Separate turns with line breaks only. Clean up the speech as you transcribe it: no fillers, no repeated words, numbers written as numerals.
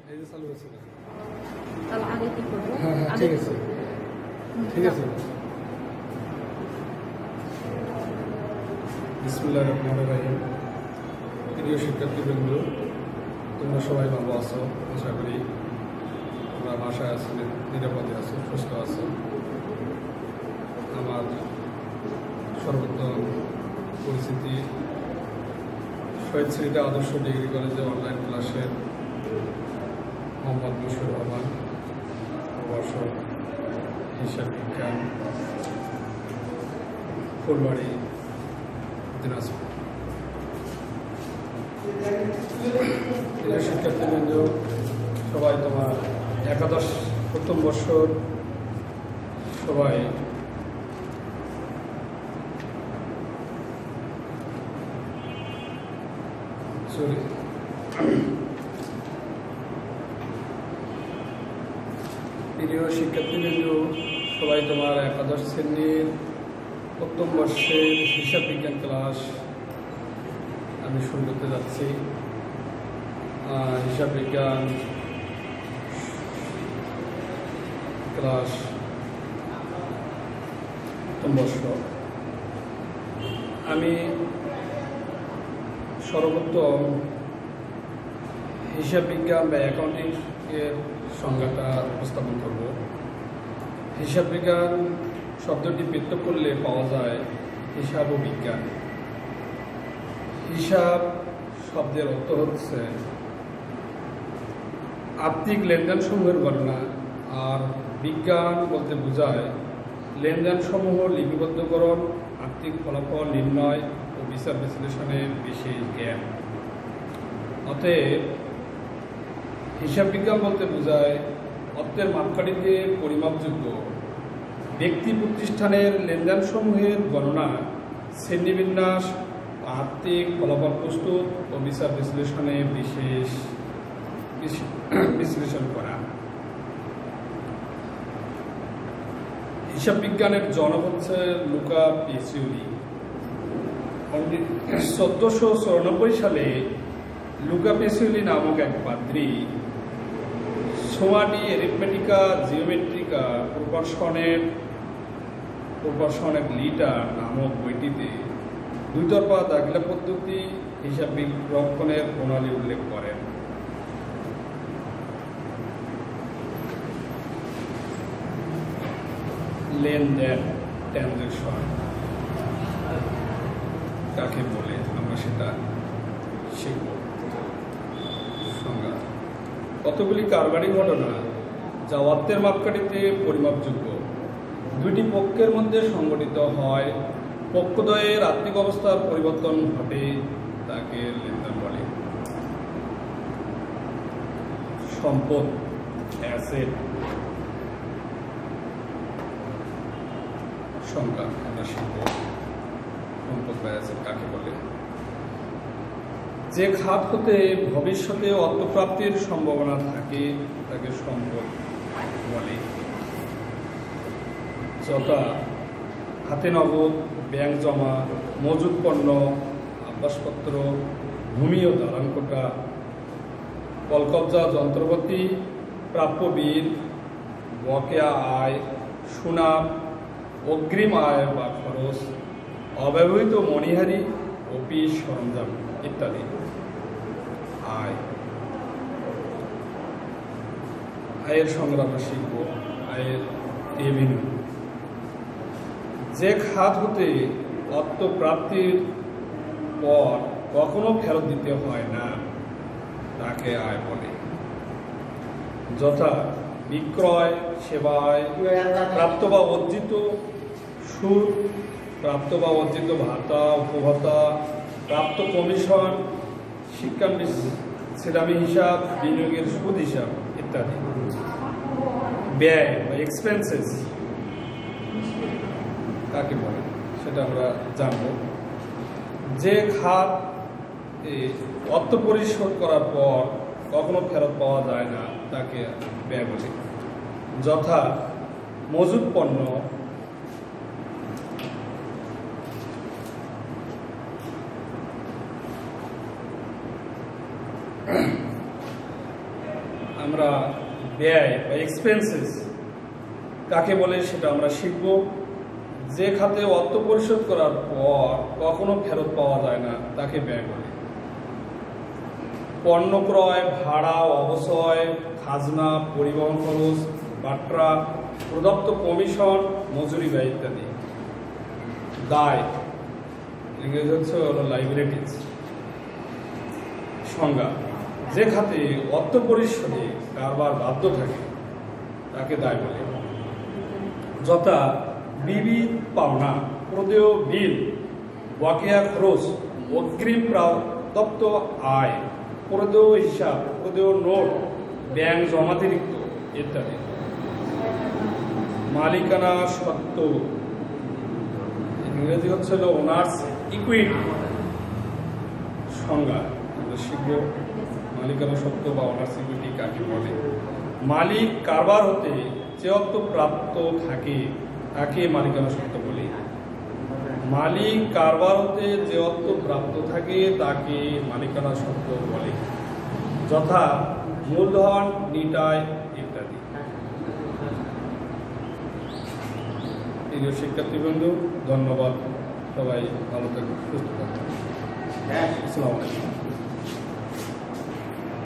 এই যে চালু হচ্ছে না।
তাহলে আগে কি করবো?
হ্যাঁ ঠিক আছে ঠিক আছে। বিসমিল্লাহির রহমানির রহিম। প্রিয় শিক্ষার্থীবৃন্দ, তোমরা সবাই ভালো আছো, আশা করি তোমরা বাসায় আছো, নিরাপদে আছো, সুস্থ আছো। আমার সর্বোত্তম পরিস্থিতি শহীদ স্মৃতি আদর্শ ডিগ্রি কলেজে অনলাইন ক্লাসের মোহাম্মদ মুশফিকুর রহমান, প্রভাষক, হিসাব বিজ্ঞান, ফুলবাড়ি, দিনাজপুর। প্রিয় শিক্ষার্থীবৃন্দ, সবাই তোমার একাদশ প্রথম বর্ষর সবাই প্রিয় শিক্ষার্থীবৃন্দ, সবাই তোমার একাদশ শ্রেণীর প্রথম বর্ষের হিসাব বিজ্ঞান ক্লাস আমি শুরু করতে যাচ্ছি। হিসাব বিজ্ঞান ক্লাস প্রথম বর্ষ। আমি সর্বপ্রথম হিসাব বিজ্ঞান বা অ্যাকাউন্টিং এর সংজ্ঞাটা উপস্থাপন করব। হিসাব বিজ্ঞান শব্দটি পৃথক করলে পাওয়া যায় হিসাব ও বিজ্ঞান। হিসাব শব্দের অর্থ হচ্ছে আর্থিক লেনদেন সমূহের গণনা, আর বিজ্ঞান বলতে বোঝায় লেনদেন সমূহ লিপিবদ্ধকরণ, আর্থিক ফলাফল নির্ণয় ও বিচার বিশ্লেষণের বিশেষ জ্ঞান। অতএব হিসাব বিজ্ঞান বলতে বোঝায় অর্থের মাপকাঠিতে পরিমাপযোগ্য ব্যক্তি প্রতিষ্ঠানের লেনদেন সমূহের গণনা, শ্রেণীবিন্যাস, আর্থিক ফলাফল প্রস্তুত ও বিচার বিশ্লেষণে বিশেষ বিশ্লেষণ করা। হিসাব বিজ্ঞানের জনক হচ্ছে লুকা পেসিওলি। 1494 সালে লুকা পেসিওলি নামক এক পাদ্রী সোমাডি এরিথমেটিকা জিওমেট্রিকা প্রপারশনের লিটার নামক বইটিতে দুইতরফা দাখিলা পদ্ধতি হিসাব রক্ষণের প্রণালী উল্লেখ করেন। লেনদেন, ট্রানজাকশন কাকে বলে আমরা সেটা শিখব। সংজ্ঞা: কতগুলি কারবারি ঘটনা যা অর্থের মাপকাঠিতে পরিমাপযোগ্য দুইটি পক্ষের মধ্যে সংঘটিত হয়, পক্ষদ্বয়ের আর্থিক অবস্থার পরিবর্তন ঘটে, তাকে লেনদেন বলে। সম্পদ, অ্যাসেট। সংজ্ঞা আমরা শিখব। সম্পদ বা অ্যাসেট কাকে বলে? যে খাত হতে ভবিষ্যতে অর্থপ্রাপ্তির সম্ভাবনা থাকে তাকে সম্পদ বলে, যথা হাতে নগদ, ব্যাংক জমা, মজুত পণ্য, আবাসপত্র, ভূমি ও দালান কোঠা, কলকবজা যন্ত্রপাতি, প্রাপ্য বিল, বকেয়া আয়, সুনাম, অগ্রিম আয় বা খরচ, অব্যবহৃত মণিহারি, অফিস সরঞ্জাম ইত্যাদি। আয়, আয়ের সংজ্ঞা আমরা শিখব। আয়ের রেভিনিউ। যে খাত হতে অর্থ প্রাপ্তির পর কখনো ফেরত দিতে হয় না তাকে আয় বলে, যথা বিক্রয়, সেবায় প্রাপ্ত বা অর্জিত সুদ, প্রাপ্ত বা অর্জিত ভাতা, উপভাতা, প্রাপ্ত কমিশন, শিক্ষাশ্রী হিসাব, বিনিয়োগের সুদ হিসাব ইত্যাদি। ব্যয় বা এক্সপেন্সেস কাকে বলে সেটা আমরা জানব। যে খাত অর্থ পরিশোধ করার পর কখনো ফেরত পাওয়া যায় না তাকে ব্যয় বলে, যথা মজুত পণ্য, আমরা ব্যয় বা এক্সপেন্সেস কাকে বলে সেটা আমরা শিখব। যে খাতে অর্থ পরিশোধ করার পর কখনো ফেরত পাওয়া যায় না তাকে ব্যয় বলে। পণ্য ক্রয়, ভাড়া, অবচয়, খাজনা, পরিবহন খরচ, বাট্রা, প্রদত্ত কমিশন, মজুরি ব্যয় ইত্যাদি। দায়, ইংরেজি হলো লাইবিলিটিস। সংজ্ঞা: যে খাতে অর্থ পরিশোধে কারবার বাধ্য থাকে তাকে দায় বলে। যথা বিবিধ পাওনা, প্রদেয় বিল, বকেয়া খরচ, অগ্রিম প্রাপ্ত আয়, প্রদেয় হিসাব, প্রদেয় নোট, ব্যাংক জমাতিরিক্ত ইত্যাদি। মালিকানা সত্ত্ব, ইংরেজি হলো ওনার্স ইকুইটি। সংজ্ঞা আমরা শিখব। মালিকানা সত্ত্ব বা ওনার্স ইকুইটি কাকে বলে। মালিক কারবার হতে যে অর্থ প্রাপ্ত থাকে তাকে মালিকানা সত্ত্ব বলে। মালিক কারবার হতে যে অর্থ প্রাপ্ত থাকে তাকে মালিকানা সত্ত্ব বলে। যথা মূলধন, নিটায় ইত্যাদি। প্রিয় শিক্ষার্থীবৃন্দু, ধন্যবাদ। সবাই ভালো থাকুন, সুস্থ থাকুন। আসসালামু আলাইকুম।